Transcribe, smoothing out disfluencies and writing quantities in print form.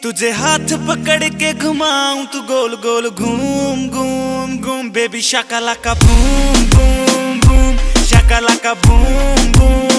तुझे हाथ पकड़ के घुमाऊं तू गोल गोल घूम घूम घूम बेबी शाकालाका बूम बूम बूम शाकालाका बूम बूम